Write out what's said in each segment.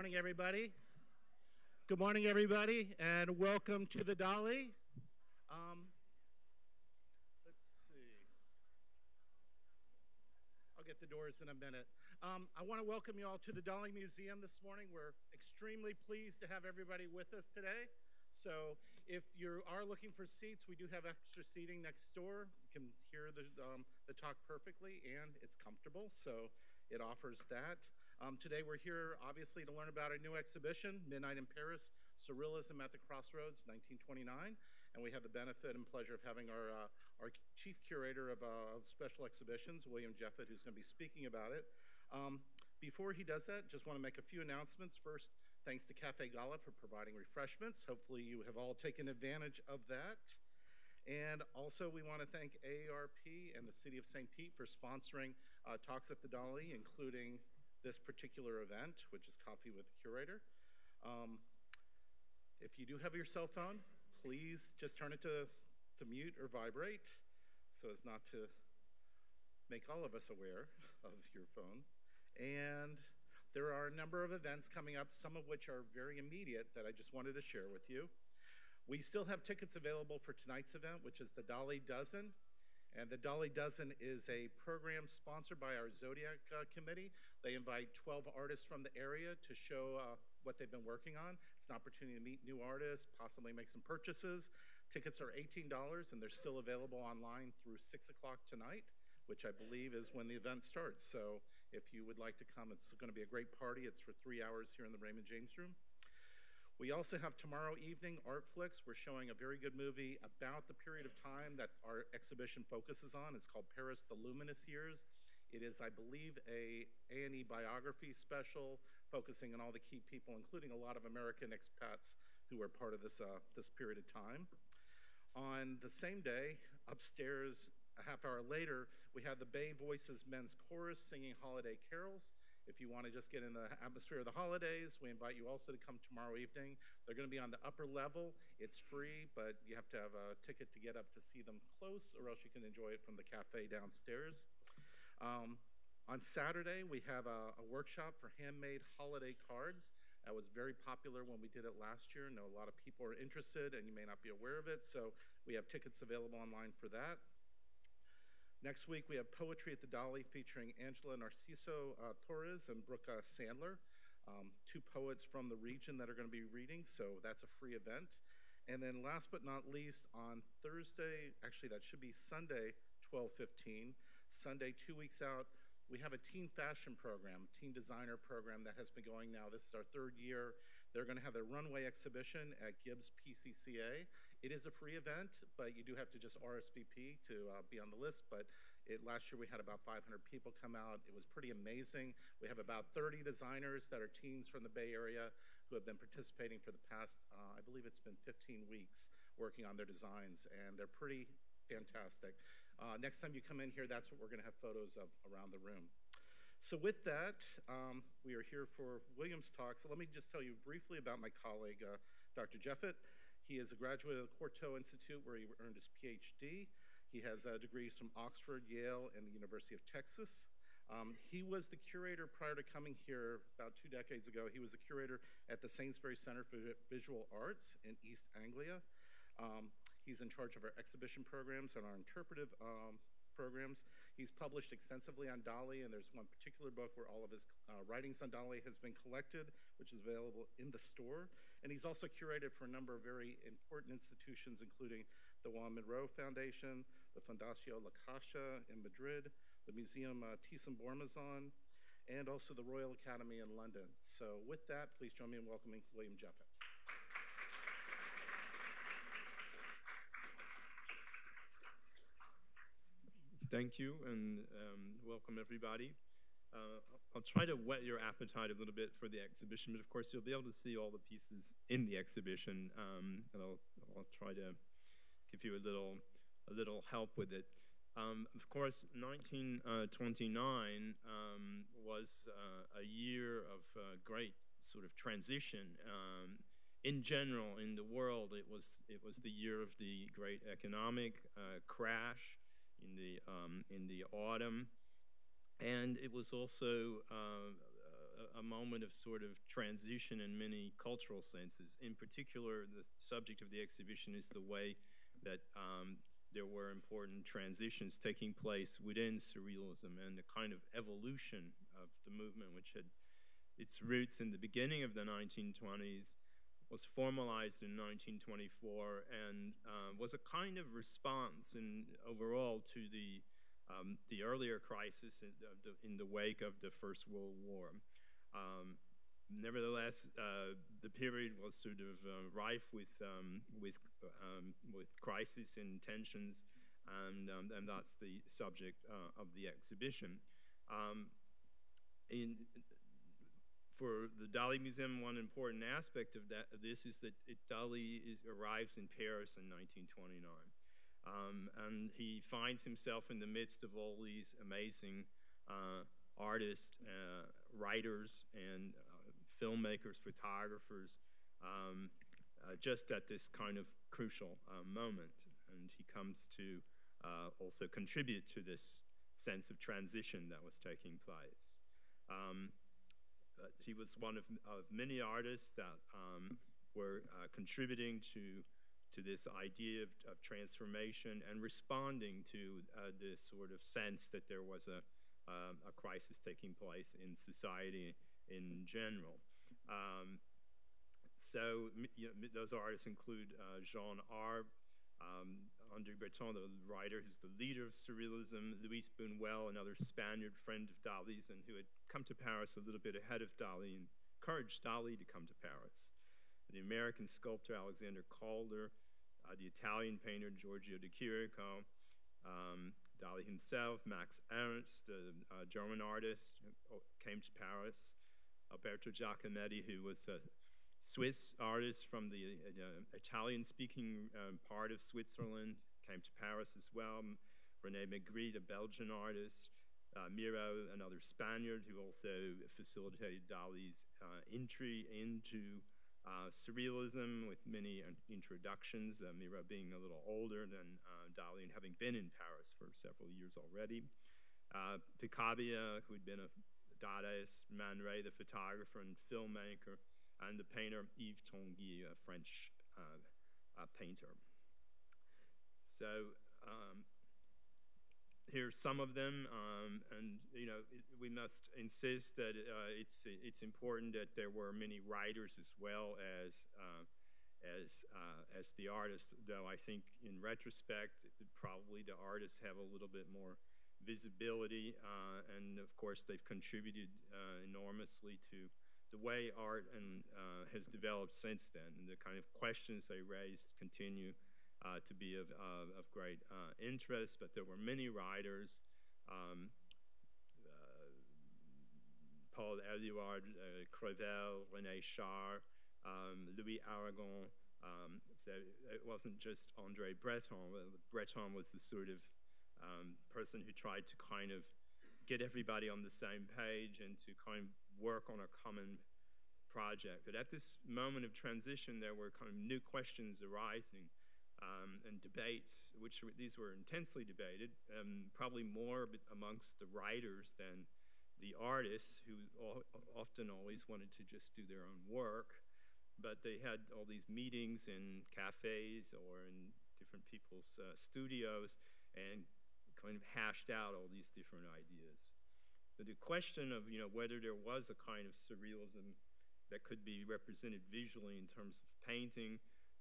morning, everybody. Good morning, everybody, and welcome to the Dalí. Let's see. I'll get the doors in a minute. I want to welcome you all to the Dalí Museum this morning. We're extremely pleased to have everybody with us today. So if you are looking for seats, we do have extra seating next door. You can hear the talk perfectly, and it's comfortable, so it offers that. Today we're here, obviously, to learn about our new exhibition, Midnight in Paris, Surrealism at the Crossroads, 1929. And we have the benefit and pleasure of having our chief curator of special exhibitions, William Jeffett, who's going to be speaking about it. Before he does that, just want to make a few announcements. First, thanks to Cafe Gala for providing refreshments. Hopefully you have all taken advantage of that. And also we want to thank AARP and the City of St. Pete for sponsoring talks at the Dalí, including this particular event, which is Coffee with the Curator. If you do have your cell phone, please just turn it to mute or vibrate so as not to make all of us aware of your phone. And there are a number of events coming up, some of which are very immediate that I just wanted to share with you. We still have tickets available for tonight's event, which is the Dalí Dozen. And the Dalí Dozen is a program sponsored by our Zodiac Committee. They invite 12 artists from the area to show what they've been working on. It's an opportunity to meet new artists, possibly make some purchases. Tickets are $18, and they're still available online through 6 o'clock tonight, which I believe is when the event starts. So if you would like to come, it's going to be a great party. It's for 3 hours here in the Raymond James Room. We also have tomorrow evening Art Flicks. We're showing a very good movie about the period of time that our exhibition focuses on. It's called Paris, the Luminous Years. It is, I believe, a A&E biography special focusing on all the key people, including a lot of American expats who were part of this period of time. On the same day, upstairs, a half hour later, we have the Bay Voices Men's Chorus singing holiday carols. If you want to just get in the atmosphere of the holidays, we invite you also to come tomorrow evening. They're going to be on the upper level. It's free, but you have to have a ticket to get up to see them close, or else you can enjoy it from the cafe downstairs. On Saturday, we have a workshop for handmade holiday cards. That was very popular when we did it last year. I know a lot of people are interested, and you may not be aware of it, so we have tickets available online for that. Next week, we have Poetry at the Dalí featuring Angela Narciso Torres and Brooke Sandler, two poets from the region that are going to be reading, so that's a free event. And then last but not least, on Thursday, actually that should be Sunday, 12/15, Sunday 2 weeks out, we have a teen fashion program, teen designer program that has been going now. This is our third year. They're going to have their runway exhibition at Gibbs PCCA. It is a free event, but you do have to just RSVP to be on the list. But last year we had about 500 people come out. It was pretty amazing. We have about 30 designers that are teens from the Bay Area who have been participating for the past, I believe it's been 15 weeks, working on their designs, and they're pretty fantastic. Next time you come in here, that's what we're going to have photos of around the room. So with that, we are here for William's talk. So let me just tell you briefly about my colleague, Dr. Jeffett. He is a graduate of the Curatorial Institute, where he earned his PhD. He has degrees from Oxford, Yale, and the University of Texas. He was the curator prior to coming here about 2 decades ago. He was the curator at the Sainsbury Center for Visual Arts in East Anglia. He's in charge of our exhibition programs and our interpretive programs. He's published extensively on Dalí, and there's one particular book where all of his writings on Dalí has been collected, which is available in the store. And he's also curated for a number of very important institutions, including the Juan Monroe Foundation, the Fundació La Caixa in Madrid, the Museum Thyssen-Bornemisza, and also the Royal Academy in London. So with that, please join me in welcoming William Jeffett. Thank you, and welcome everybody. I'll try to whet your appetite a little bit for the exhibition, but of course you'll be able to see all the pieces in the exhibition, and I'll try to give you a little help with it. Of course, 1929 was a year of great sort of transition. In general, in the world, it was the year of the great economic crash in the autumn, and it was also a moment of sort of transition in many cultural senses. In particular, the subject of the exhibition is the way that there were important transitions taking place within Surrealism and the kind of evolution of the movement, which had its roots in the beginning of the 1920s, was formalized in 1924, and was a kind of response overall to the earlier crisis in the wake of the First World War. Nevertheless, the period was sort of rife with crisis and tensions, and that's the subject of the exhibition. For the Dalí Museum, one important aspect of this is that Dalí arrives in Paris in 1929. And he finds himself in the midst of all these amazing artists, writers, and filmmakers, photographers, just at this kind of crucial moment. And he comes to also contribute to this sense of transition that was taking place. He was one of many artists that were contributing to this idea of transformation and responding to this sort of sense that there was a crisis taking place in society in general. So those artists include Jean Arp, André Breton, the writer who's the leader of Surrealism, Luis Buñuel, another Spaniard friend of Dalí's, and who had come to Paris a little bit ahead of Dalí and encouraged Dalí to come to Paris. The American sculptor Alexander Calder, the Italian painter Giorgio de Chirico, Dalí himself, Max Ernst, the German artist who came to Paris, Alberto Giacometti, who was a Swiss artist from the Italian-speaking part of Switzerland, came to Paris as well. René Magritte, a Belgian artist. Miro, another Spaniard, who also facilitated Dalí's entry into Surrealism with many introductions, Miro being a little older than Dalí and having been in Paris for several years already. Picabia, who had been a Dadaist, Man Ray, the photographer and filmmaker, and the painter Yves Tanguy, a French painter. So here's some of them, and we must insist that it's important that there were many writers as well as the artists. Though I think in retrospect, probably the artists have a little bit more visibility, and of course they've contributed enormously to the way art has developed since then, and the kind of questions they raised continue to be of great interest. But there were many writers, Paul Éluard, Crevel, René Char, Louis Aragon. So it wasn't just André Breton. Breton was the sort of person who tried to kind of get everybody on the same page and to kind of work on a common project. But at this moment of transition, there were kind of new questions arising and debates, these were intensely debated, probably more amongst the writers than the artists, who often always wanted to just do their own work. But they had all these meetings in cafes or in different people's studios and kind of hashed out all these different ideas. So the question of whether there was a kind of surrealism that could be represented visually in terms of painting.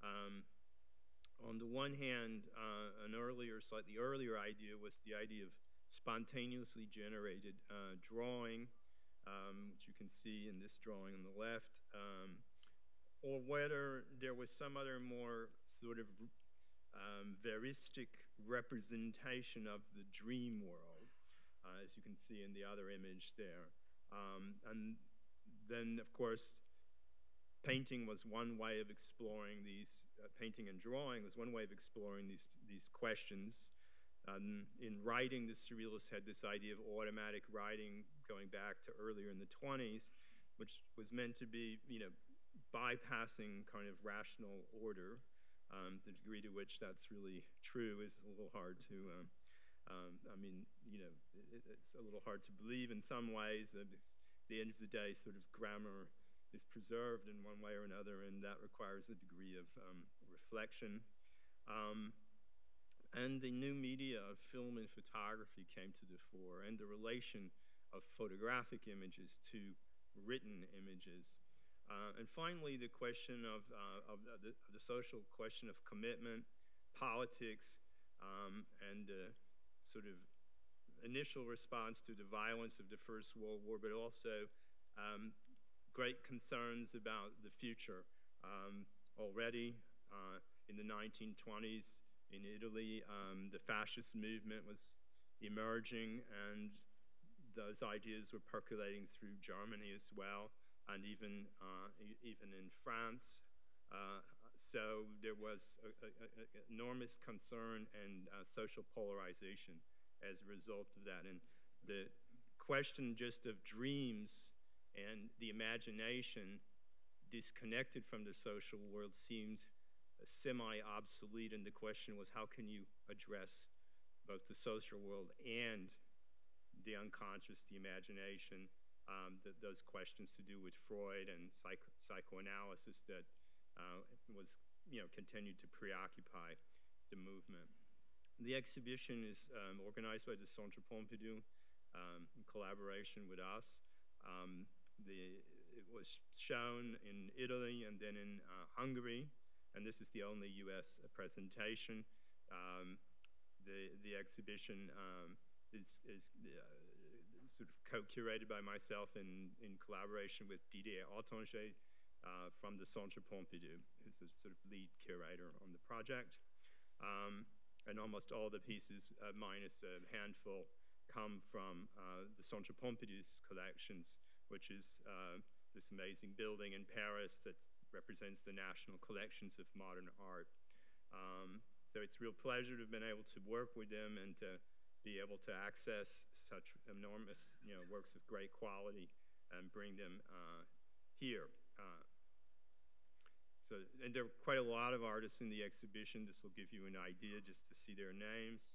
On the one hand, an slightly earlier idea was the idea of spontaneously generated drawing, which you can see in this drawing on the left, or whether there was some other more sort of veristic representation of the dream world, as you can see in the other image there. And then, of course, painting was one way of exploring these, painting and drawing was one way of exploring these questions. In writing, the Surrealists had this idea of automatic writing going back to earlier in the 20s, which was meant to be, bypassing kind of rational order. The degree to which that's really true is a little hard to, it's a little hard to believe in some ways. the end of the day, sort of grammar is preserved in one way or another, and that requires a degree of reflection. And the new media of film and photography came to the fore, and the relation of photographic images to written images. And finally, the question of the social question of commitment, politics, and sort of initial response to the violence of the First World War, but also great concerns about the future. Already in the 1920s in Italy, the fascist movement was emerging, and those ideas were percolating through Germany as well, and even in France. So there was enormous concern and social polarization as a result of that. And the question just of dreams and the imagination disconnected from the social world seemed semi-obsolete, and the question was, how can you address both the social world and the unconscious, the imagination, those questions to do with Freud and psychoanalysis that was, continued to preoccupy the movement. The exhibition is organized by the Centre Pompidou in collaboration with us. It was shown in Italy and then in Hungary, and this is the only US presentation. The exhibition is sort of co-curated by myself in collaboration with Didier Ottinger from the Centre Pompidou, who's the sort of lead curator on the project. And almost all the pieces, minus a handful, come from the Centre Pompidou's collections, which is this amazing building in Paris that represents the national collections of modern art. So it's a real pleasure to have been able to work with them and to be able to access such enormous, works of great quality and bring them here. And there are quite a lot of artists in the exhibition. This will give you an idea just to see their names.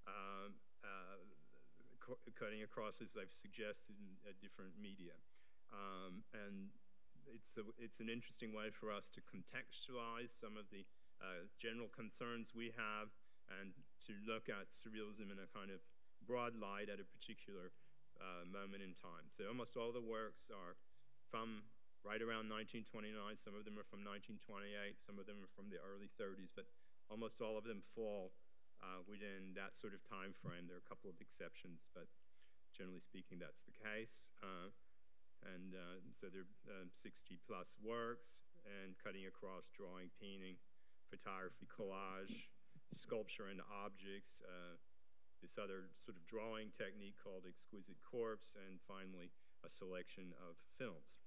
Cutting across, as I've suggested, in different media. And it's an interesting way for us to contextualize some of the general concerns we have and to look at surrealism in a kind of broad light at a particular moment in time. So almost all the works are from right around 1929. Some of them are from 1928. Some of them are from the early 30s, but almost all of them fall within that sort of time frame. There are a couple of exceptions, but generally speaking, that's the case. So there are 60 plus works, and cutting across drawing, painting, photography, collage, sculpture and objects, this other sort of drawing technique called exquisite corpse, and finally a selection of films.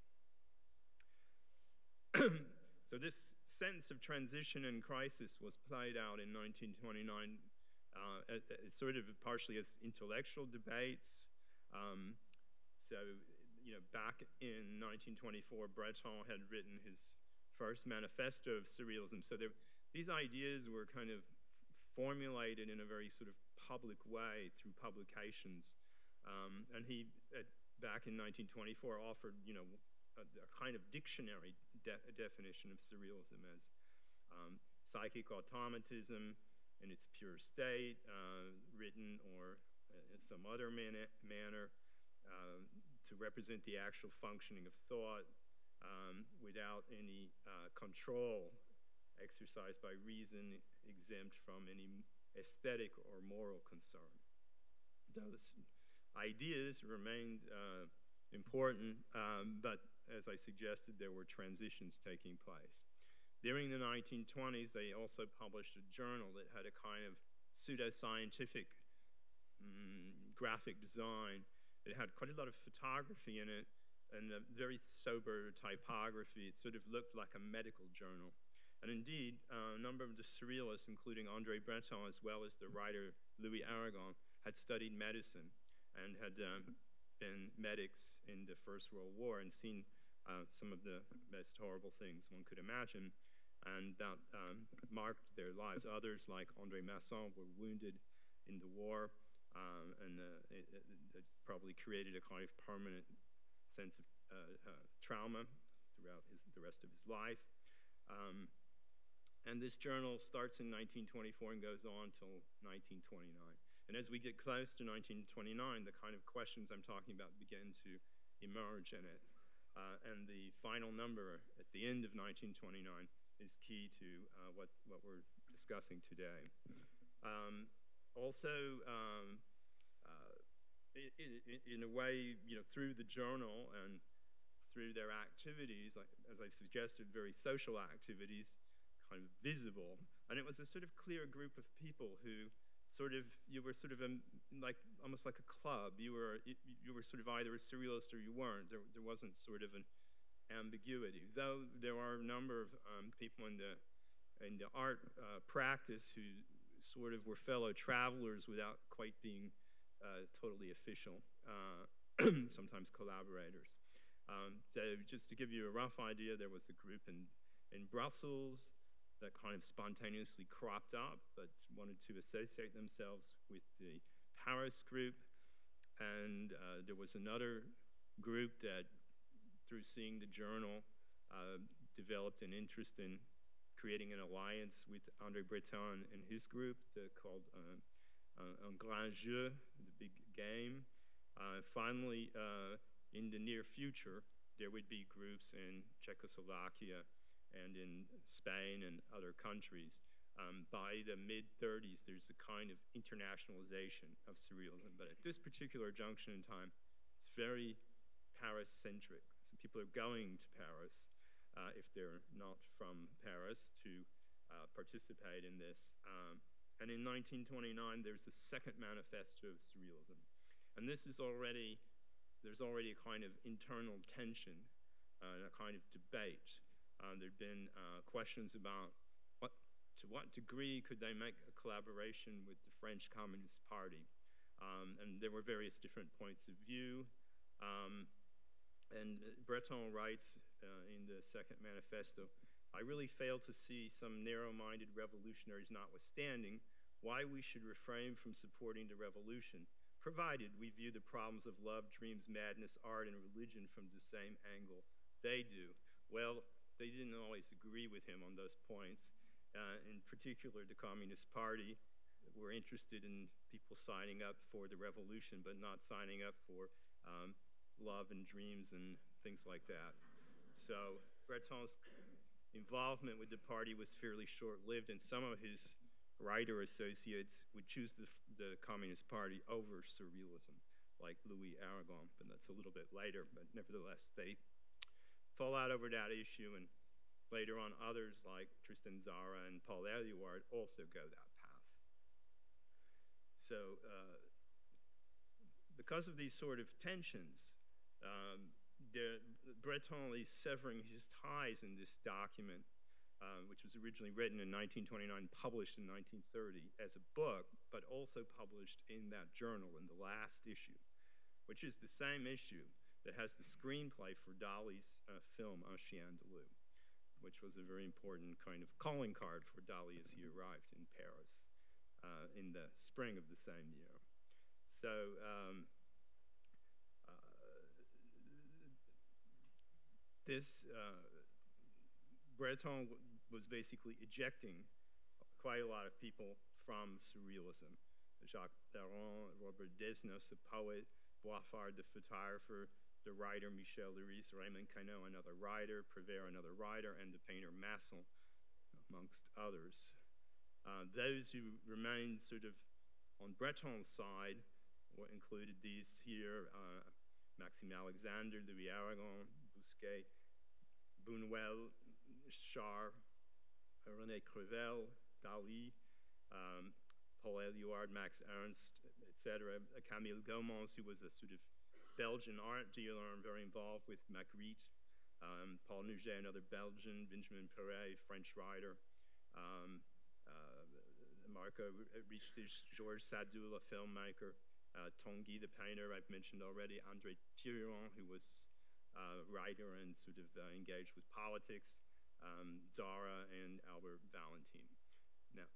So this sense of transition and crisis was played out in 1929 sort of partially as intellectual debates. Back in 1924, Breton had written his first manifesto of surrealism. So these ideas were kind of formulated in a very sort of public way through publications. And he, back in 1924, offered, a kind of dictionary definition of surrealism as psychic automatism in its pure state, written or in some other manner, to represent the actual functioning of thought without any control exercised by reason, exempt from any aesthetic or moral concern. Those ideas remained important, but as I suggested, there were transitions taking place. During the 1920s, they also published a journal that had a kind of pseudoscientific graphic design. It had quite a lot of photography in it and a very sober typography. It sort of looked like a medical journal. And indeed, a number of the surrealists, including André Breton, as well as the writer Louis Aragon, had studied medicine and had been medics in the First World War and seen some of the most horrible things one could imagine, and that marked their lives. Others, like André Masson, were wounded in the war, and it probably created a kind of permanent sense of trauma throughout the rest of his life. And this journal starts in 1924 and goes on till 1929. And as we get close to 1929, the kind of questions I'm talking about begin to emerge in it. And the final number at the end of 1929 is key to what we're discussing today. Also, in a way, through the journal and through their activities, like, as I suggested, very social activities, kind of visible. And it was a sort of clear group of people who you were sort of almost like a club. You were sort of either a surrealist or you weren't. There wasn't sort of an ambiguity. Though there are a number of people in the art practice who sort of were fellow travelers without quite being totally official, sometimes collaborators. So just to give you a rough idea, there was a group in Brussels that kind of spontaneously cropped up but wanted to associate themselves with the Paris group. And there was another group that, through seeing the journal, developed an interest in creating an alliance with André Breton and his group called Un Grand Jeu, the big game. Finally, in the near future, there would be groups in Czechoslovakia and in Spain and other countries. By the mid-30s, there's a kind of internationalization of surrealism. But at this particular junction in time, it's very Paris-centric. So people are going to Paris, if they're not from Paris, to participate in this. And in 1929, there's the second manifesto of surrealism. And this is there's already a kind of internal tension, a kind of debate. There'd been questions about to what degree could they make a collaboration with the French Communist Party. And there were various different points of view. And Breton writes in the second manifesto, "I really fail to see, some narrow-minded revolutionaries notwithstanding, why we should refrain from supporting the revolution, provided we view the problems of love, dreams, madness, art, and religion from the same angle they do." Well, they didn't always agree with him on those points. In particular, the Communist Party were interested in people signing up for the revolution, but not signing up for love and dreams and things like that. So Breton's involvement with the party was fairly short-lived, and some of his writer associates would choose the Communist Party over surrealism, like Louis Aragon, but that's a little bit later. But nevertheless, they fall out over that issue, and later on others like Tristan Tzara and Paul Éluard also go that path. So because of these sort of tensions, Breton is severing his ties in this document, which was originally written in 1929, published in 1930 as a book, but also published in that journal in the last issue, which is the same issue that has the screenplay for Dalí's film Un Chien Andalou, which was a very important kind of calling card for Dalí as he arrived in Paris in the spring of the same year. So Breton was basically ejecting quite a lot of people from surrealism. Jacques Perron, Robert Desnos, a poet, Boiffard, the photographer, the writer Michel Leiris, Raymond Queneau, another writer, Prévert, another writer, and the painter Masson, amongst others. Those who remained sort of on Breton's side included these here: Maxime Alexander, Louis Aragon, Bousquet, Buñuel, Char, René Crevel, Dalí, Paul Éluard, Max Ernst, etc. Camille Gaumont, who was a sort of Belgian art dealer and very involved with Magritte. Paul Nouget, another Belgian. Benjamin Perret, French writer. Marco Richter, Georges Sadoul, a filmmaker. Tanguy, the painter, I've mentioned already. André Thirion, who was a writer and sort of engaged with politics. Tzara and Albert Valentin. Now,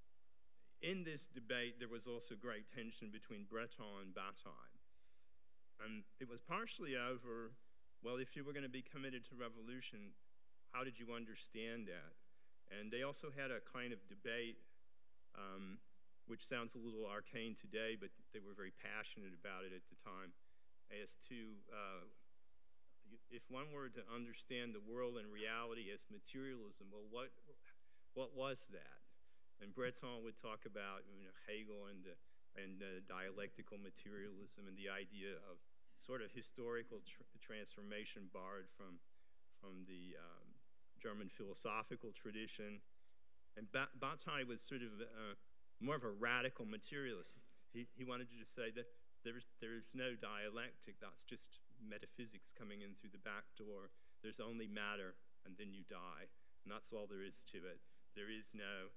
in this debate, there was also great tension between Breton and Bataille. And it was partially over, well, if you were going to be committed to revolution, how did you understand that? And they also had a kind of debate, which sounds a little arcane today, but they were very passionate about it at the time, as to if one were to understand the world and reality as materialism, well, what was that? And Breton would talk about Hegel and dialectical materialism and the idea of sort of historical transformation borrowed from the German philosophical tradition. And Bataille was sort of more of a radical materialist. He wanted you to say that there's no dialectic, that's just metaphysics coming in through the back door. There's only matter, and then you die. And that's all there is to it. There is no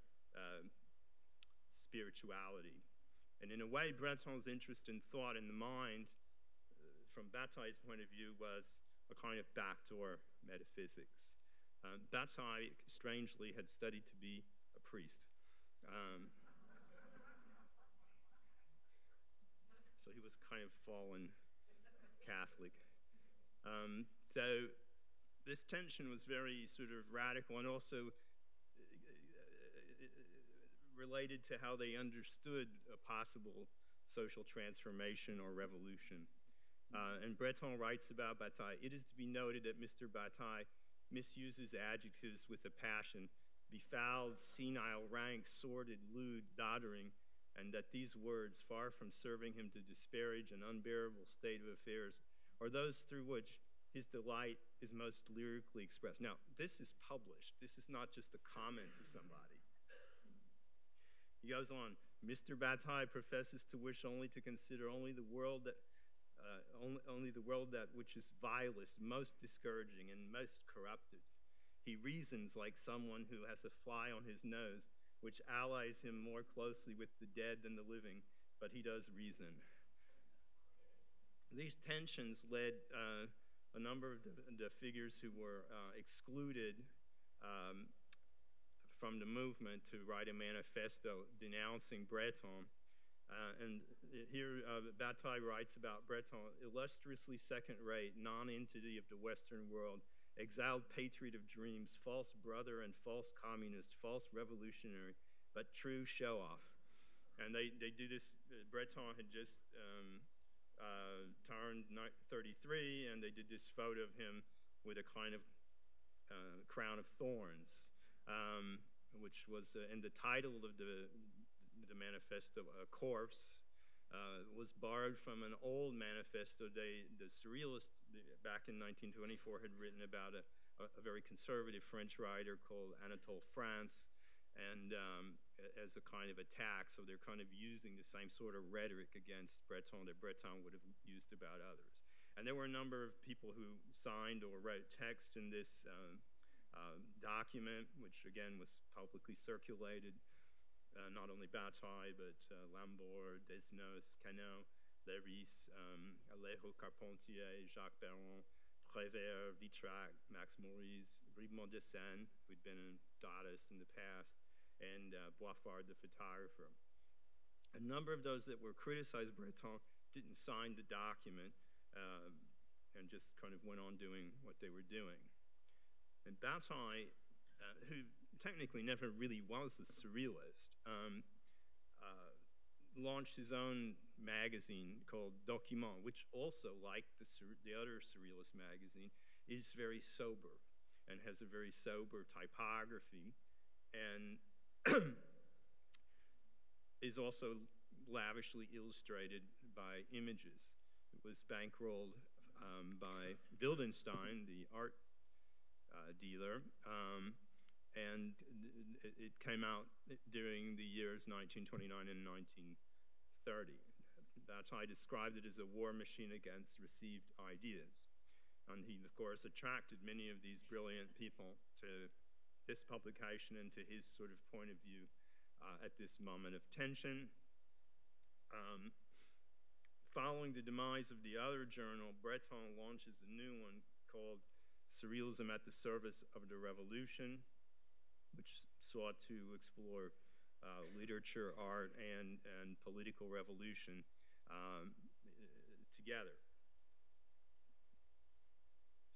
spirituality. And in a way, Breton's interest in thought and the mind, from Bataille's point of view, was a kind of backdoor metaphysics. Bataille, strangely, had studied to be a priest. So he was kind of fallen Catholic. So this tension was very sort of radical and also related to how they understood a possible social transformation or revolution. And Breton writes about Bataille, "It is to be noted that Mr. Bataille misuses adjectives with a passion, befouled, senile, rank, sordid, lewd, doddering, and that these words, far from serving him to disparage an unbearable state of affairs, are those through which his delight is most lyrically expressed." Now, this is published. This is not just a comment to somebody. He goes on, "Mr. Bataille professes to wish only to consider only the world that which is vilest, most discouraging, and most corrupted. He reasons like someone who has a fly on his nose, which allies him more closely with the dead than the living, but he does reason." These tensions led a number of the figures who were excluded from the movement to write a manifesto denouncing Breton. And here Bataille writes about Breton, "Illustriously second-rate, non-entity of the Western world, exiled patriot of dreams, false brother and false communist, false revolutionary, but true show-off." And they do this. Breton had just turned 33, and they did this photo of him with a kind of crown of thorns, which was, and the title of the manifesto, "Corpse," was borrowed from an old manifesto the Surrealists back in 1924 had written about a very conservative French writer called Anatole France, and as a kind of attack. So they're kind of using the same sort of rhetoric against Breton that Breton would have used about others. And there were a number of people who signed or wrote text in this document, which again was publicly circulated. Not only Bataille, but Lambert, Desnos, Canot, Léris, Alejo Carpentier, Jacques Perron, Prévert, Vitrac, Max Maurice, Bribemont de Seine, who'd been a Dadaist in the past, and Boiffard, the photographer. A number of those that were criticized Breton didn't sign the document and just kind of went on doing what they were doing. And Bataille, who technically never really was a surrealist, launched his own magazine called Document, which also, like the other surrealist magazine, is very sober and has a very sober typography, and is also lavishly illustrated by images. It was bankrolled by Wildenstein, the art dealer, and it came out during the years 1929 and 1930. Bataille described it as a war machine against received ideas. And he, of course, attracted many of these brilliant people to this publication and to his sort of point of view at this moment of tension. Following the demise of the other journal, Breton launches a new one called Surrealism at the Service of the Revolution, which sought to explore literature, art, and political revolution together.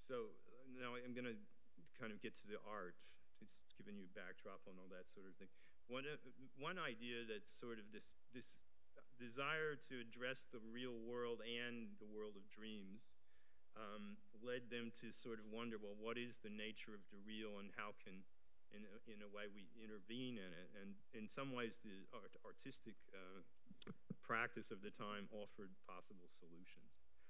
So now I'm going to kind of get to the art, just giving you a backdrop on all that sort of thing. One idea that's sort of this desire to address the real world and the world of dreams led them to sort of wonder, well, what is the nature of the real, and how can, in a way, we intervene in it? And in some ways, the artistic practice of the time offered possible solutions.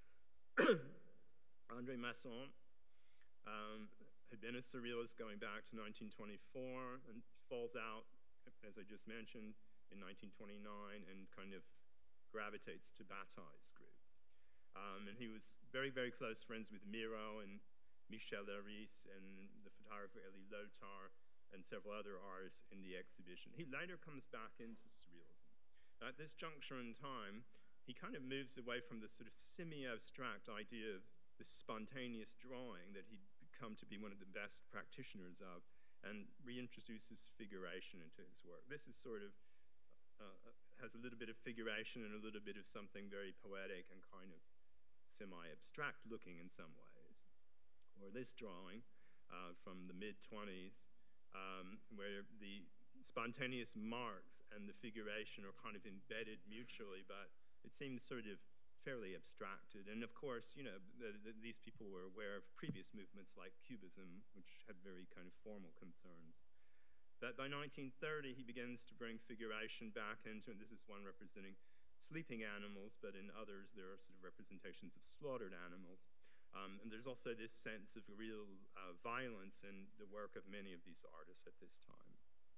André Masson had been a surrealist going back to 1924 and falls out, as I just mentioned, in 1929 and kind of gravitates to Bataille's group. And he was very, very close friends with Miro and Michel Leiris and the photographer Elie Lothar and several other artists in the exhibition. He later comes back into surrealism. At this juncture in time, he kind of moves away from the sort of semi-abstract idea of the spontaneous drawing that he'd come to be one of the best practitioners of, and reintroduces figuration into his work. This is sort of, has a little bit of figuration and a little bit of something very poetic and kind of semi-abstract looking in some ways. Or this drawing from the mid-20s, where the spontaneous marks and the figuration are kind of embedded mutually, but it seems sort of fairly abstracted. And of course, you know, these people were aware of previous movements like Cubism, which had very kind of formal concerns. But by 1930, he begins to bring figuration back into, and this is one representing sleeping animals, but in others there are sort of representations of slaughtered animals. And there's also this sense of real violence in the work of many of these artists at this time.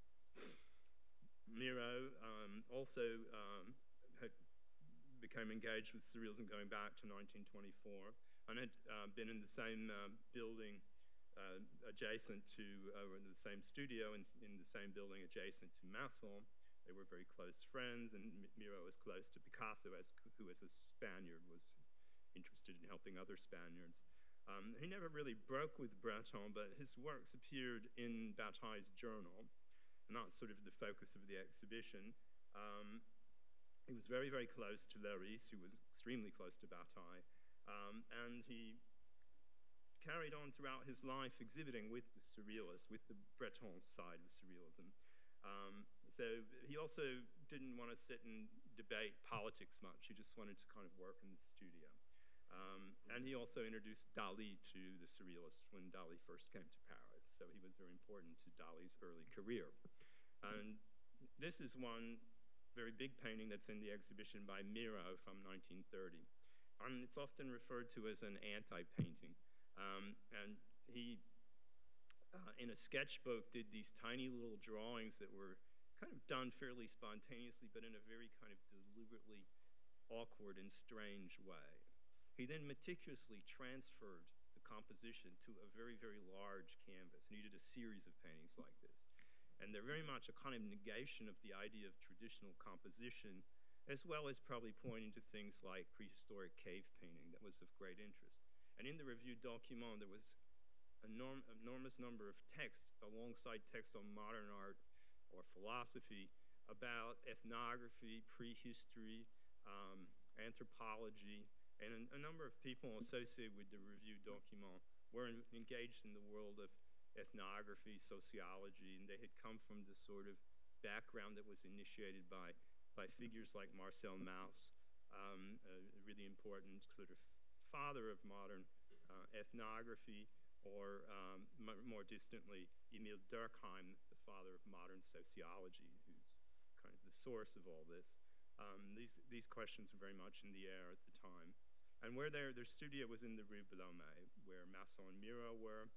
Miro also had became engaged with surrealism going back to 1924 and had been in the same building adjacent to, in the same studio in the same building adjacent to Masson. They were very close friends, and Miro was close to Picasso, who as a Spaniard was interested in helping other Spaniards. He never really broke with Breton, but his works appeared in Bataille's journal, and that's sort of the focus of the exhibition. He was very, very close to Leiris, who was extremely close to Bataille, and he carried on throughout his life exhibiting with the Surrealists, with the Breton side of Surrealism. So he also didn't want to sit and debate politics much. He just wanted to kind of work in the studio. And he also introduced Dalí to the Surrealists when Dalí first came to Paris. So he was very important to Dalí's early career. And this is one very big painting that's in the exhibition by Miro from 1930. And it's often referred to as an anti-painting. And he, in a sketchbook, did these tiny little drawings that were kind of done fairly spontaneously, but in a very kind of deliberately awkward and strange way. He then meticulously transferred the composition to a very, very large canvas, and he did a series of paintings like this. And they're very much a kind of negation of the idea of traditional composition, as well as probably pointing to things like prehistoric cave painting that was of great interest. And in the review document, there was an enormous number of texts alongside texts on modern art or philosophy about ethnography, prehistory, anthropology, and a number of people associated with the review document were engaged in the world of ethnography, sociology, and they had come from the sort of background that was initiated by figures like Marcel Mauss, a really important sort of father of modern ethnography, or more distantly, Emile Durkheim, the father of modern sociology, who's kind of the source of all this. These questions were very much in the air at the time. And where their studio was in the Rue Blomet, where Masson and Miro were.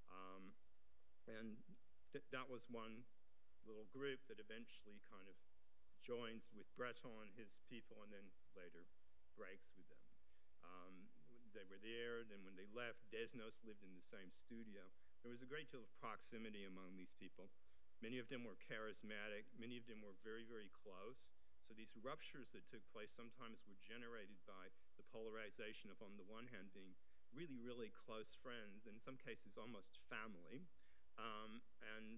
And that was one little group that eventually kind of joins with Breton, his people, and then later breaks with them. They were there, then when they left, Desnos lived in the same studio. There was a great deal of proximity among these people. Many of them were charismatic, many of them were very, very close. So these ruptures that took place sometimes were generated by the polarization of, on the one hand, being really, really close friends, in some cases almost family, and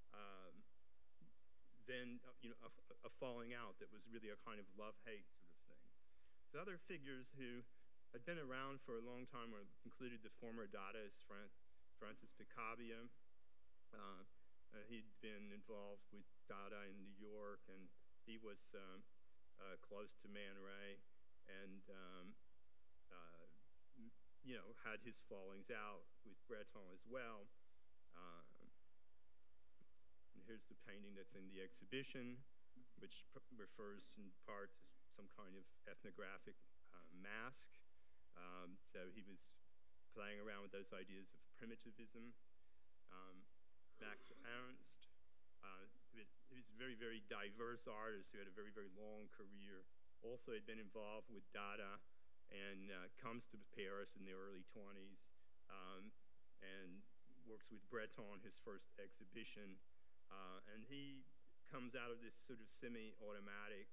then a falling out that was really a kind of love-hate sort of thing. So other figures who had been around for a long time, or included the former Dadaist Francis Picabia. He'd been involved with Dada in New York, and he was close to Man Ray, and had his fallings out with Breton as well. And here's the painting that's in the exhibition, which refers in part to some kind of ethnographic mask. So he was playing around with those ideas of primitivism. Max Ernst, he was a very, very diverse artist who had a very, very long career. Also had been involved with Dada, and comes to Paris in the early 20s, and works with Breton, his first exhibition. And he comes out of this sort of semi-automatic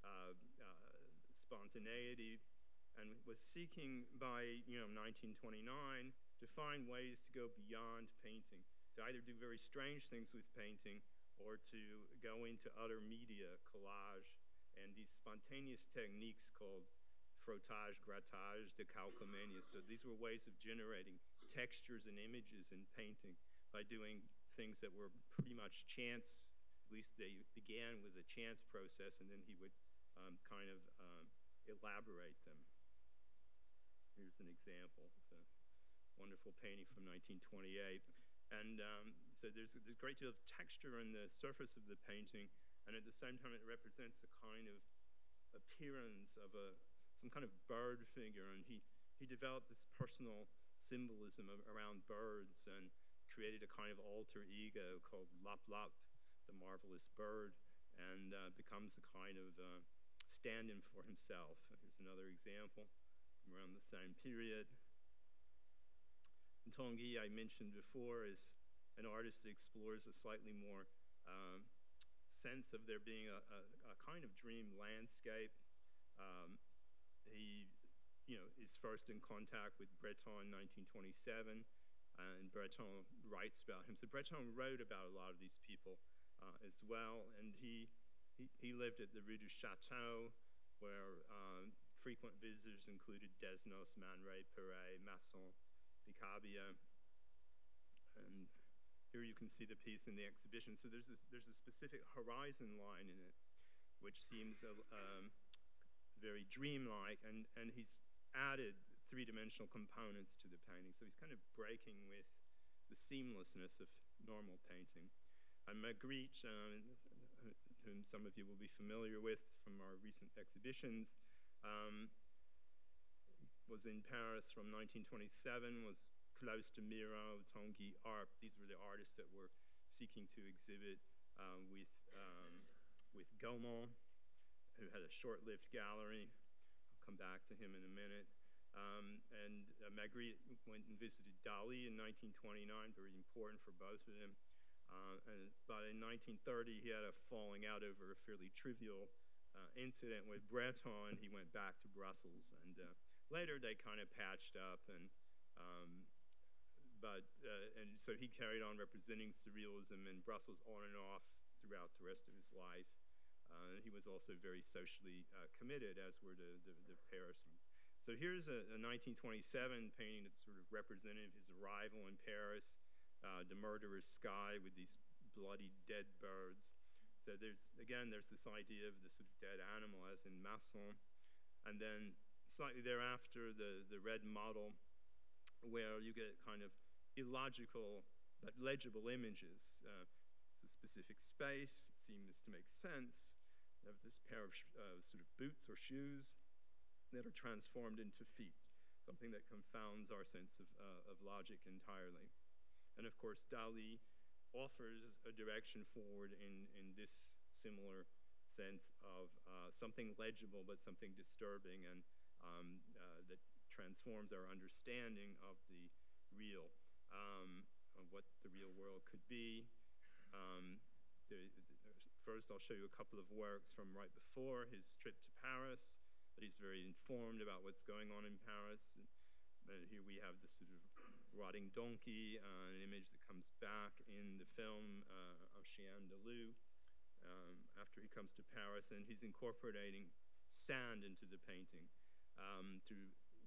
spontaneity, and was seeking by 1929 to find ways to go beyond painting, to either do very strange things with painting or to go into other media, collage, and these spontaneous techniques called frottage, grattage, decalcomania. So these were ways of generating textures and images in painting by doing things that were pretty much chance. At least they began with a chance process, and then he would kind of elaborate them. Here's an example of a wonderful painting from 1928. And so there's a great deal of texture on the surface of the painting, and at the same time it represents a kind of appearance of some kind of bird figure. And he developed this personal symbolism around birds and created a kind of alter ego called Lap Lap, the marvelous bird, and becomes a kind of stand-in for himself. Here's another example from around the same period. Tanguy, I mentioned before, is an artist that explores a slightly more sense of there being a kind of dream landscape. He is first in contact with Breton in 1927, and Breton writes about him. So Breton wrote about a lot of these people as well, and he lived at the Rue du Château, where frequent visitors included Desnos, Man Ray, Perret, Masson, Picabia, and here you can see the piece in the exhibition. So there's a specific horizon line in it, which seems very dreamlike, and he's added three-dimensional components to the painting. So he's kind of breaking with the seamlessness of normal painting. And Magritte, whom some of you will be familiar with from our recent exhibitions, was in Paris from 1927, was close to Miro, Tanguy, Arp. These were the artists that were seeking to exhibit with Gaumont, who had a short-lived gallery. I'll come back to him in a minute. And Magritte went and visited Dalí in 1929, very important for both of them. But in 1930, he had a falling out over a fairly trivial incident with Breton. He went back to Brussels, and later they kind of patched up, and so he carried on representing Surrealism in Brussels on and off throughout the rest of his life. He was also very socially committed, as were the Parisans. So here's a 1927 painting that's sort of representative of his arrival in Paris, the murderous sky with these bloody dead birds. So there's this idea of the sort of dead animal, as in Masson. And then slightly thereafter, the red model, where you get kind of illogical but legible images. It's a specific space. It seems to make sense. You have this pair of sort of boots or shoes that are transformed into feet, something that confounds our sense of logic entirely. And of course, Dalí offers a direction forward in this similar sense of something legible but something disturbing, and that transforms our understanding of the real, of what the real world could be. First, I'll show you a couple of works from right before his trip to Paris, that he's very informed about what's going on in Paris. Here we have this sort of rotting donkey, an image that comes back in the film of Chien de Loup after he comes to Paris, and he's incorporating sand into the painting to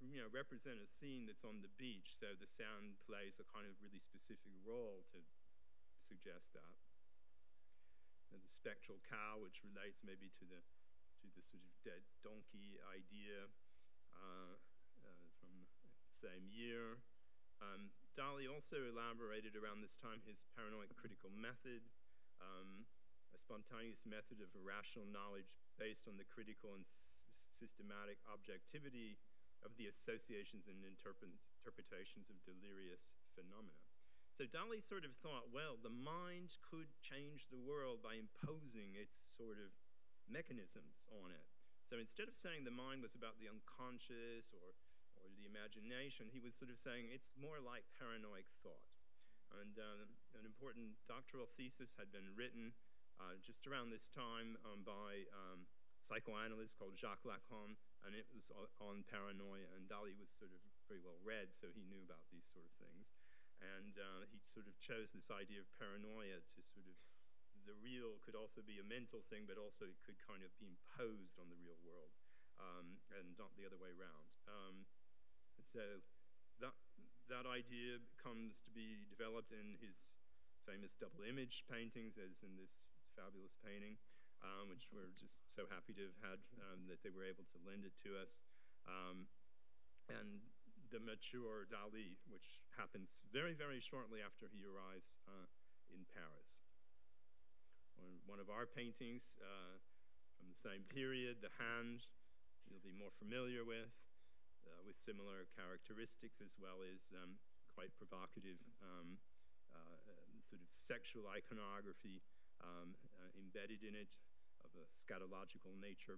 represent a scene that's on the beach, so the sound plays a kind of really specific role to suggest that. And the spectral cow, which relates maybe to the sort of dead donkey idea from the same year. Dalí also elaborated around this time his paranoid critical method, a spontaneous method of irrational knowledge based on the critical and systematic objectivity of the associations and interpretations of delirious phenomena. So Dalí sort of thought, well, the mind could change the world by imposing its sort of mechanisms on it. So instead of saying the mind was about the unconscious or the imagination, he was sort of saying it's more like paranoid thought. And an important doctoral thesis had been written just around this time by a psychoanalyst called Jacques Lacan, and it was on paranoia, and Dalí was sort of very well read, so he knew about these sort of things. And he sort of chose this idea of paranoia to sort of, the real could also be a mental thing, but also it could kind of be imposed on the real world, and not the other way around. So that idea comes to be developed in his famous double image paintings, as in this fabulous painting, which we're just so happy to have had, that they were able to lend it to us. And the mature Dalí, which happens very, very shortly after he arrives in Paris. One of our paintings from the same period, The Hand, you'll be more familiar with similar characteristics, as well as quite provocative sort of sexual iconography embedded in it of a scatological nature.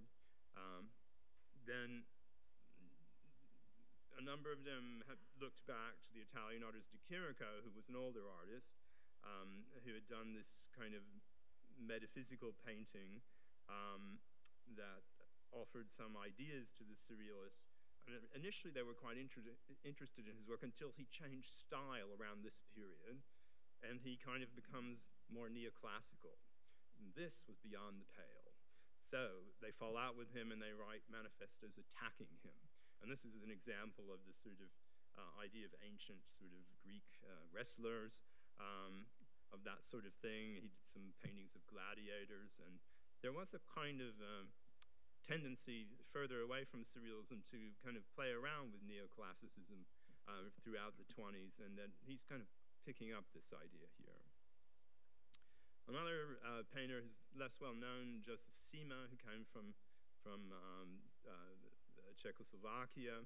Then a number of them have looked back to the Italian artist Curator, who was an older artist, who had done this kind of metaphysical painting that offered some ideas to the Surrealists. And initially they were quite interested in his work until he changed style around this period, and he kind of becomes more neoclassical. And this was beyond the pale. So they fall out with him and they write manifestos attacking him. And this is an example of the sort of idea of ancient sort of Greek wrestlers, of that sort of thing. He did some paintings of gladiators, and there was a kind of tendency further away from Surrealism to kind of play around with neoclassicism throughout the 20s, and then he's kind of picking up this idea here. Another painter who's less well known, Joseph Sima, who came from Czechoslovakia,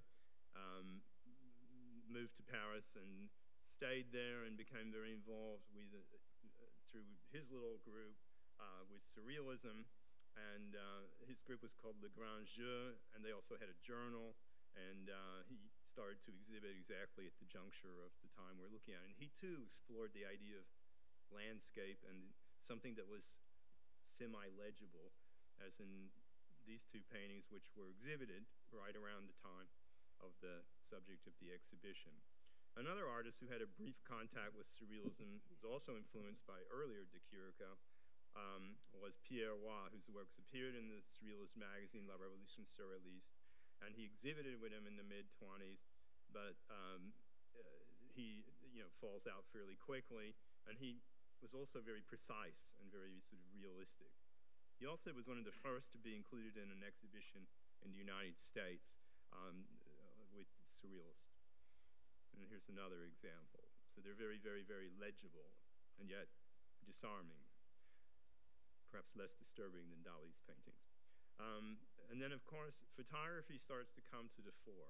moved to Paris and stayed there and became very involved with, through his little group, with Surrealism. And his group was called Le Grand Jeu, and they also had a journal, and he started to exhibit exactly at the juncture of the time we're looking at. And he too explored the idea of landscape and something that was semi-legible, as in these two paintings, which were exhibited right around the time of the subject of the exhibition. Another artist who had a brief contact with Surrealism, was also influenced by earlier de Curator, was Pierre Roy, whose works appeared in the Surrealist magazine La Révolution Surréaliste, and he exhibited with him in the mid-20s, but he falls out fairly quickly, and he was also very precise and very sort of realistic. He also was one of the first to be included in an exhibition in the United States with Surrealists. And here's another example. So they're very, very, very legible, and yet disarming. Perhaps less disturbing than Dalí's paintings. And then, of course, photography starts to come to the fore.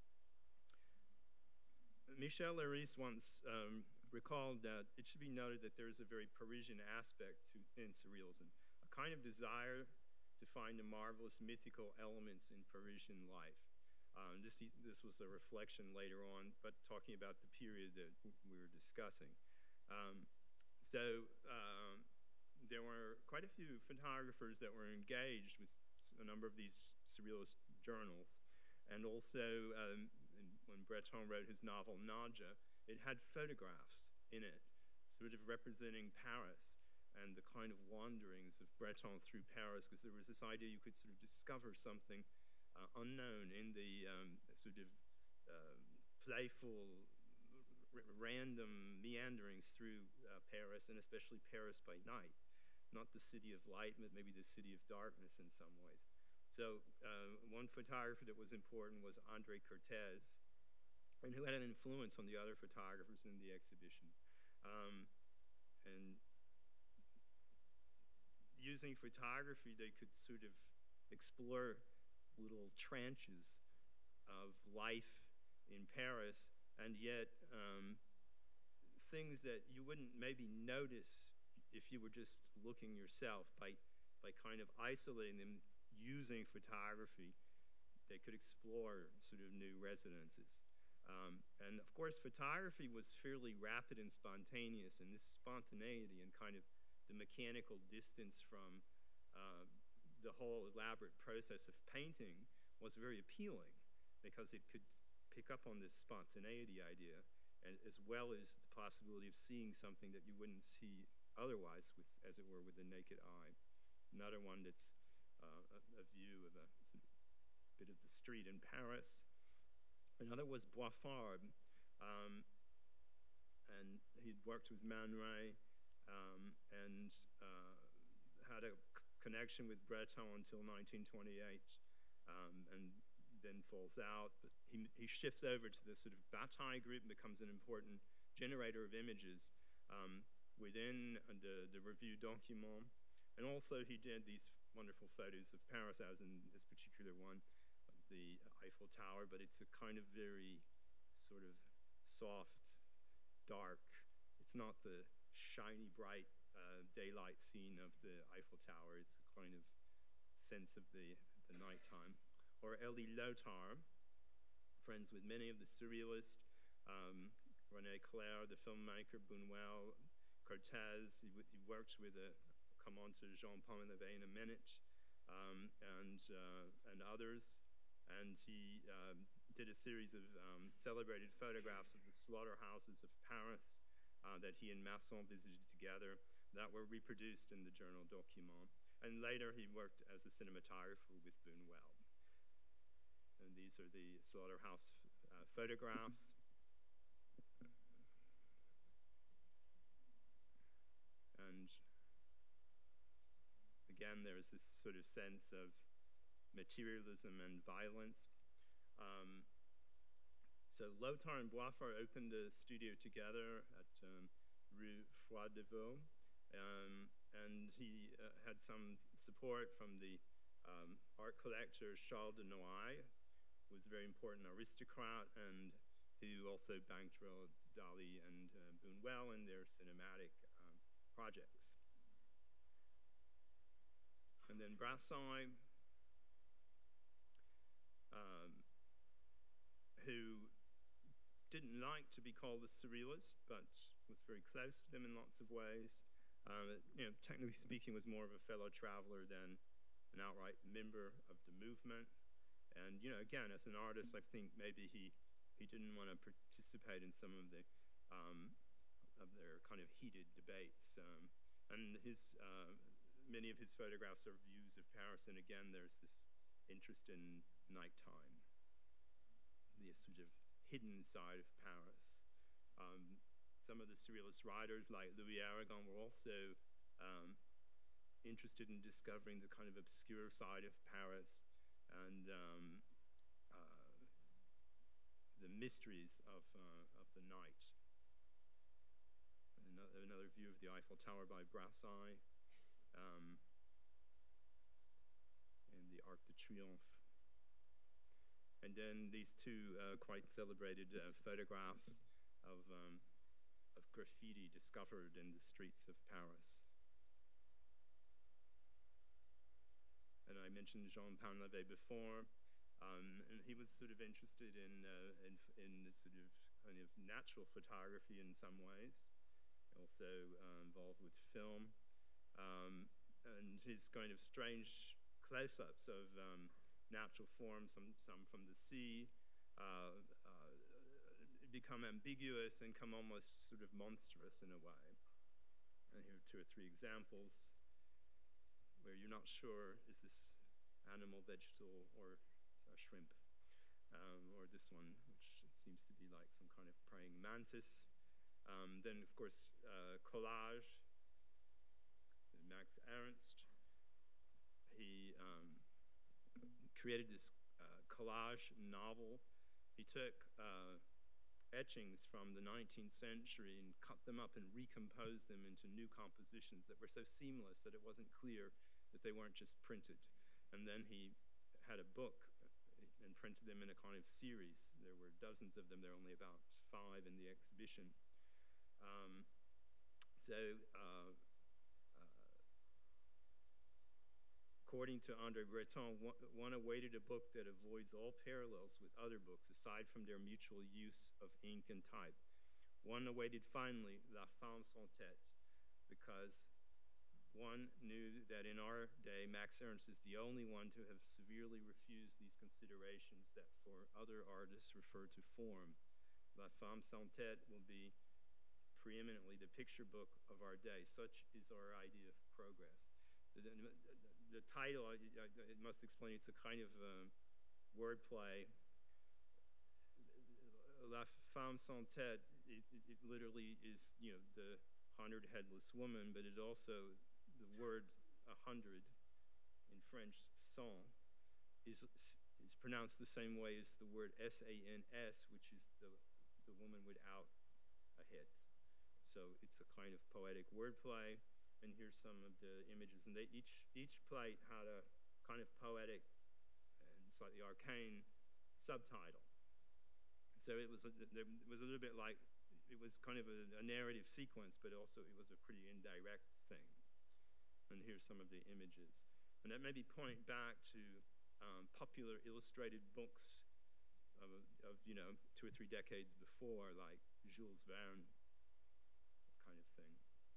Michel Leiris once recalled that it should be noted that there is a very Parisian aspect in Surrealism, a kind of desire to find the marvelous mythical elements in Parisian life. This was a reflection later on, but talking about the period that we were discussing. There were quite a few photographers that were engaged with a number of these Surrealist journals. And also, when Breton wrote his novel Nadja, it had photographs in it, sort of representing Paris and the kind of wanderings of Breton through Paris, because there was this idea you could sort of discover something unknown in the sort of playful, random meanderings through Paris, and especially Paris by night. Not the city of light, but maybe the city of darkness in some ways. So one photographer that was important was André Cortez, and who had an influence on the other photographers in the exhibition. And using photography, they could sort of explore little tranches of life in Paris, and yet things that you wouldn't maybe notice if you were just looking yourself. By kind of isolating them using photography, they could explore sort of new resonances. And of course, photography was fairly rapid and spontaneous, and this spontaneity and kind of the mechanical distance from the whole elaborate process of painting was very appealing, because it could pick up on this spontaneity idea, and as well as the possibility of seeing something that you wouldn't see otherwise, with, as it were, with the naked eye. Another one that's a view of a bit of the street in Paris. Another was Boisfard, and he'd worked with Man Ray, and had a connection with Breton until 1928, and then falls out. But he shifts over to this sort of Bataille group and becomes an important generator of images within the Revue Document. And also he did these wonderful photos of Paris, as in this particular one of the Eiffel Tower, but it's a kind of very sort of soft, dark. It's not the shiny, bright daylight scene of the Eiffel Tower. It's a kind of sense of the nighttime. Or Elie Lothar, friends with many of the Surrealists, René Clair, the filmmaker, Buñuel, Cortez. He worked with come on to Jean-Paul Manet in a minute, and others. And he did a series of celebrated photographs of the slaughterhouses of Paris that he and Masson visited together, that were reproduced in the journal Document. And later he worked as a cinematographer with Buñuel. And these are the slaughterhouse photographs. And again, there's this sort of sense of materialism and violence. So Lothar and Boisfard opened a studio together at Rue Froide de Vaux, and he had some support from the art collector Charles de Noailles, who was a very important aristocrat, and who also bankrolled Dalí and Buñuel in their cinematic projects. And then Brassailles, who didn't like to be called a surrealist, but was very close to them in lots of ways. Technically speaking, was more of a fellow traveler than an outright member of the movement. And again, as an artist, I think maybe he didn't want to participate in some of the of their kind of heated debates. And many of his photographs are views of Paris, and again, there's this interest in nighttime, the sort of hidden side of Paris. Some of the surrealist writers, like Louis Aragon, were also interested in discovering the kind of obscure side of Paris and the mysteries of the night. Another view of the Eiffel Tower by Brassailles, and the Arc de Triomphe. And then these two quite celebrated photographs of graffiti discovered in the streets of Paris. And I mentioned Jean-Paul Manet before, and he was sort of interested in the sort of kind of natural photography in some ways, also involved with film, and his kind of strange close-ups of natural forms, some from the sea, become ambiguous and come almost sort of monstrous in a way. And here are 2 or 3 examples where you're not sure, is this animal, vegetal, or a shrimp? Or this one, which seems to be like some kind of praying mantis. Then, of course, collage, Max Ernst. He created this collage novel. He took etchings from the 19th century and cut them up and recomposed them into new compositions that were so seamless that it wasn't clear that they weren't just printed. And then he had a book and printed them in a kind of series. There were dozens of them. There are only about 5 in the exhibition. According to André Breton, one awaited a book that avoids all parallels with other books, aside from their mutual use of ink and type. One awaited finally La Femme sans tête, because one knew that in our day, Max Ernst is the only one to have severely refused these considerations that for other artists refer to form. La Femme sans tête will be preeminently the picture book of our day. Such is our idea of progress. The title, it must explain, it's a kind of wordplay. La Femme sans tête, it literally is, you know, the 100 headless woman, but it also, the word 100 in French, cent, is pronounced the same way as the word S-A-N-S, which is the woman without a head. So it's a kind of poetic wordplay. And here's some of the images, and each plate had a kind of poetic and slightly arcane subtitle. So it was a little bit like, it was kind of a narrative sequence, but also it was a pretty indirect thing. And here's some of the images. And that maybe point back to popular illustrated books of, you know, 2 or 3 decades before, like Jules Verne, kind of thing.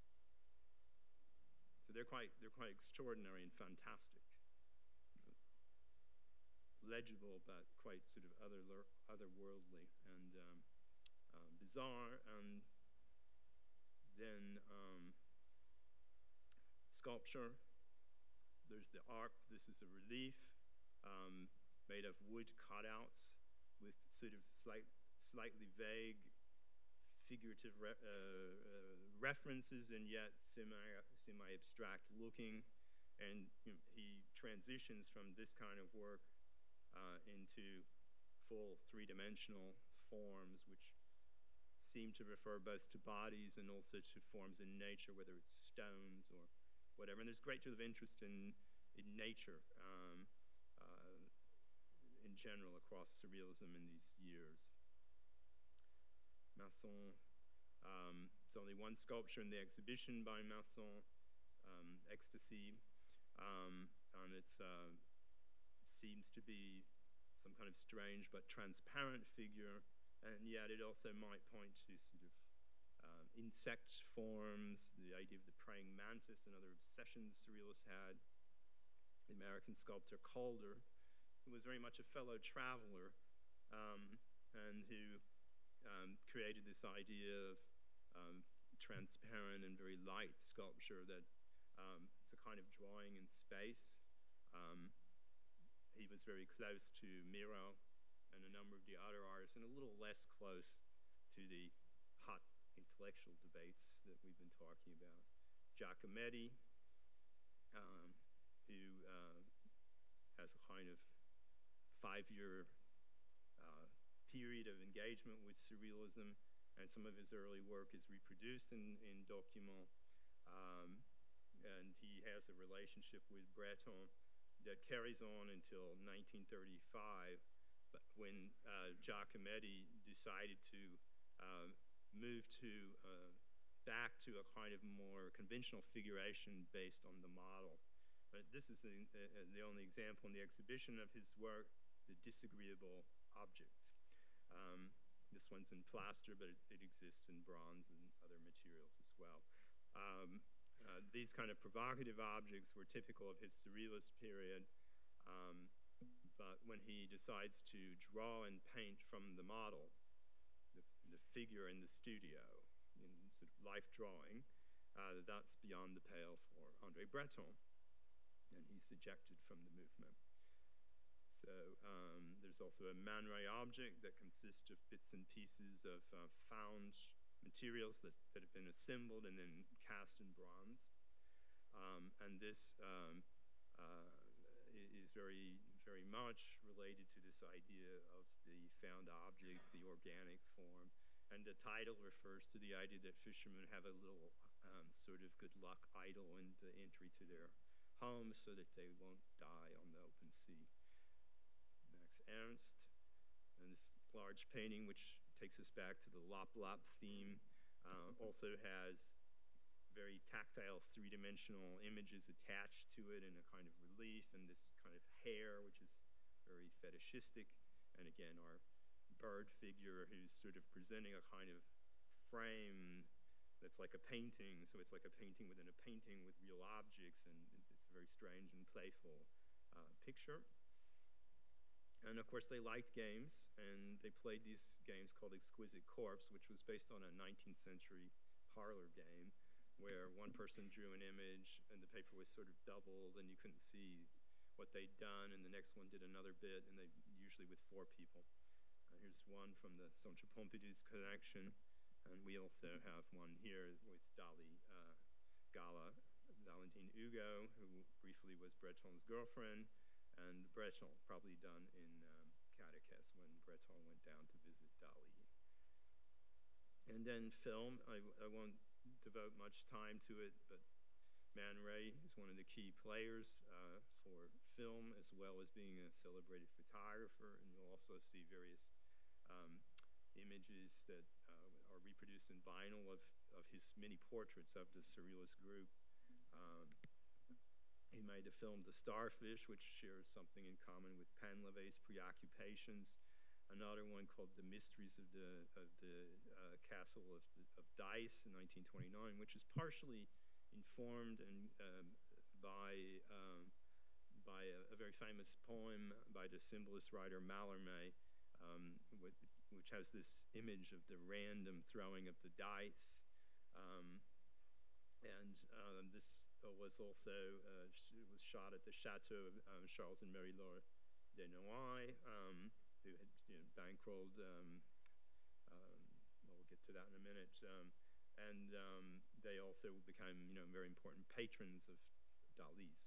So they're quite extraordinary and fantastic, legible, but quite sort of otherworldly and bizarre. And then sculpture. There's the arc. This is a relief made of wood cutouts with sort of slightly vague figurative references and yet semi-abstract looking, and you know, he transitions from this kind of work into full 3-dimensional forms, which seem to refer both to bodies and also to forms in nature, whether it's stones or whatever. And there's great deal of interest in nature in general across Surrealism in these years. Masson. It's only one sculpture in the exhibition by Masson, Ecstasy, and it seems to be some kind of strange but transparent figure, and yet it also might point to sort of insect forms, the idea of the praying mantis, another obsession the Surrealists had. The American sculptor Calder, who was very much a fellow traveler, and who created this idea of transparent and very light sculpture that it's a kind of drawing in space. He was very close to Miro and a number of the other artists, and a little less close to the hot intellectual debates that we've been talking about. Giacometti, who has a kind of 5-year period of engagement with Surrealism, and some of his early work is reproduced in Documents. And he has a relationship with Breton that carries on until 1935, but when Giacometti decided to move back to a kind of more conventional figuration based on the model. But this is the only example in the exhibition of his work, the disagreeable object. This one's in plaster, but it exists in bronze and other materials as well. These kind of provocative objects were typical of his Surrealist period, but when he decides to draw and paint from the model, the figure in the studio, in sort of life drawing, that's beyond the pale for André Breton, and he's ejected from the movement. So there's also a man ray object that consists of bits and pieces of found materials that have been assembled and then cast in bronze. And this is very, very much related to this idea of the found object, the organic form. And the title refers to the idea that fishermen have a little sort of good luck idol in the entry to their homes so that they won't die on the open sea. Max Ernst, and this large painting, which takes us back to the Lop Lop theme, also has very tactile, three-dimensional images attached to it in a kind of relief, and this kind of hair, which is very fetishistic, and again, our bird figure who's sort of presenting a kind of frame that's like a painting, so it's like a painting within a painting with real objects, and it's a very strange and playful picture. And of course, they liked games, and they played these games called Exquisite Corpse, which was based on a 19th century parlor game, where one person drew an image, and the paper was sort of doubled, and you couldn't see what they'd done, and the next one did another bit, and they usually with 4 people. Here's one from the Centre Pompidou's collection, and we also have one here with Dalí Gala, Valentine Hugo, who briefly was Breton's girlfriend, and Breton, probably done in Catechess when Breton went down to visit Dalí. And then film, I won't devote much time to it, but Man Ray is one of the key players for film, as well as being a celebrated photographer, and you'll also see various images that are reproduced in vinyl of his many portraits of the Surrealist group. He made a film, The Starfish, which shares something in common with Painlevé's preoccupations. Another one called The Mysteries of the Castle of Dice in 1929, which is partially informed and by a very famous poem by the symbolist writer Mallarmé, which has this image of the random throwing of the dice. This was also was shot at the Chateau of Charles and Marie-Laure de Noailles, who had bankrolled, we'll get to that in a minute, and they also became very important patrons of Dalí's.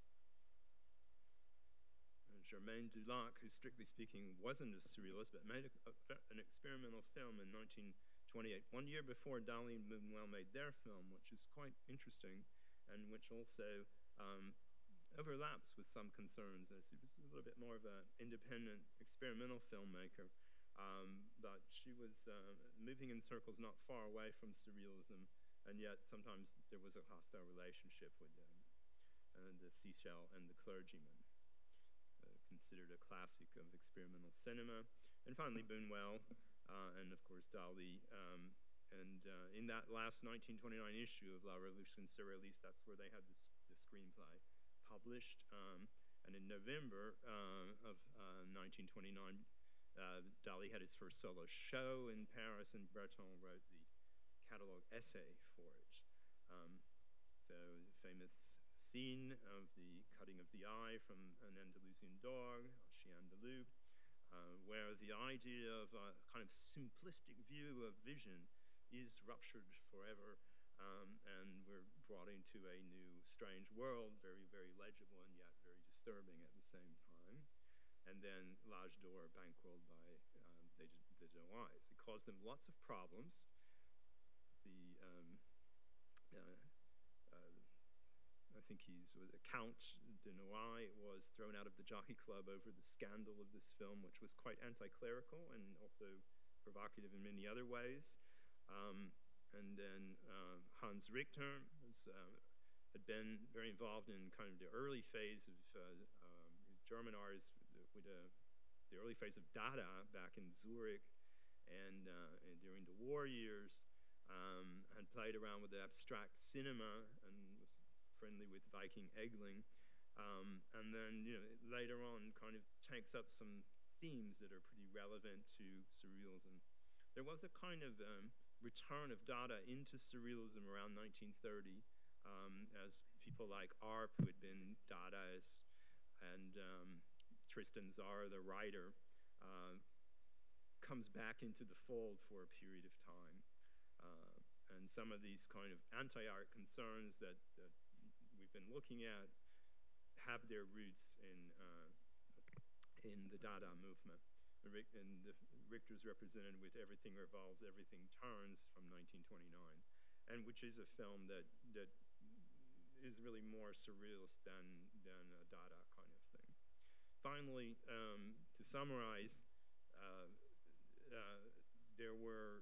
Germaine Dulac, who strictly speaking wasn't a surrealist, but made an experimental film in 1928, 1 year before Dalí and Buñuel made their film, which is quite interesting, and which also overlaps with some concerns. He was a little bit more of an independent experimental filmmaker, but she was moving in circles not far away from surrealism, and yet sometimes there was a hostile relationship with the seashell and the clergyman. Considered a classic of experimental cinema. And finally, Buñuel, and of course Dalí. In that last 1929 issue of La Révolution Surréaliste, that's where they had the screenplay published. And in November of 1929, Dalí had his first solo show in Paris, and Breton wrote the catalog essay for it. So the famous scene of the cutting of the eye from An Andalusian Dog, Chien Andalou, where the idea of a kind of simplistic view of vision is ruptured forever, and we're brought into a new strange world, very, very legible and yet very disturbing at the same time. And then L'Âge d'Or, bankrolled by the Noailles. It caused them lots of problems. I think Count de Noailles was thrown out of the Jockey Club over the scandal of this film, which was quite anti-clerical and also provocative in many other ways. And then Hans Richter had been very involved in kind of the early phase of German artists with the early phase of Dada back in Zurich, and during the war years, had played around with the abstract cinema and was friendly with Viking Egling, and then later on kind of takes up some themes that are pretty relevant to surrealism. There was a kind of return of Dada into surrealism around 1930, as people like Arp, who had been Dadaists, and Tristan Tzar, the writer, comes back into the fold for a period of time. And some of these kind of anti-art concerns that we've been looking at have their roots in the Dada movement. And Richter's represented with Everything Revolves, Everything Turns from 1929, and which is a film that is really more surrealist than a Dada kind of thing. Finally, to summarize, there were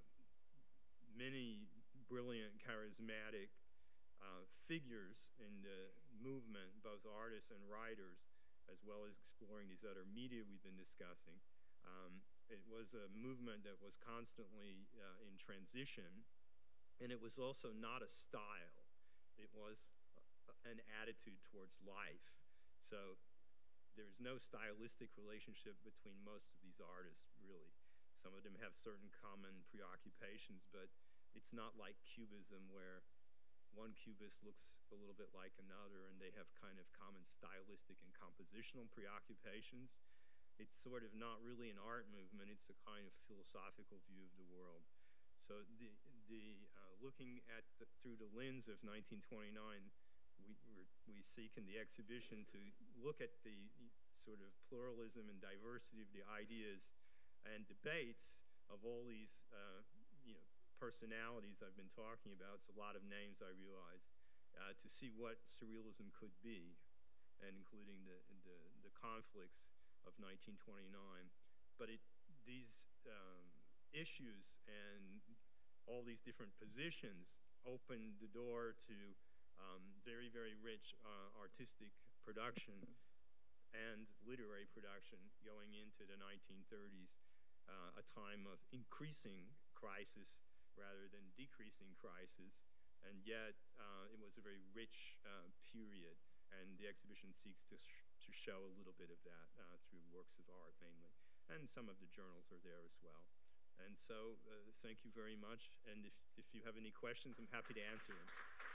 many brilliant, charismatic figures in the movement, both artists and writers, as well as exploring these other media we've been discussing. It was a movement that was constantly in transition, and it was also not a style. It was an attitude towards life. So there's no stylistic relationship between most of these artists, really. Some of them have certain common preoccupations, but it's not like Cubism, where one cubist looks a little bit like another and they have kind of common stylistic and compositional preoccupations. It's sort of not really an art movement, it's a kind of philosophical view of the world. So looking at through the lens of 1929, we seek in the exhibition to look at the sort of pluralism and diversity of the ideas and debates of all these personalities I've been talking about. It's a lot of names, I realize, to see what surrealism could be, and including the conflicts of 1929. But these issues and all these different positions opened the door to very, very rich artistic production and literary production going into the 1930s, a time of increasing crisis rather than decreasing crisis, and yet it was a very rich period, and the exhibition seeks to show a little bit of that through works of art mainly, and some of the journals are there as well. And so thank you very much, and if you have any questions, I'm happy to answer them.